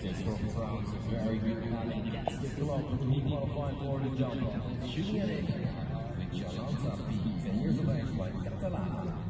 This first round is very good and gets the club to be qualified for the jump. Shooting at it, with Jolanta P. 10 years of age by Catalana.